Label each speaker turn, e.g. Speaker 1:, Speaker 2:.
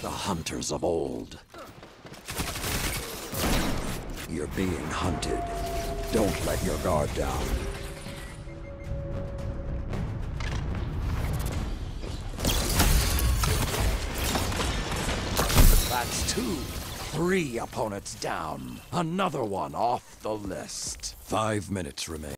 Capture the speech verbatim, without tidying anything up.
Speaker 1: the hunters of old. You're being hunted. Don't let your guard down. That's two. Three opponents down. Another one off the list. Five minutes remain.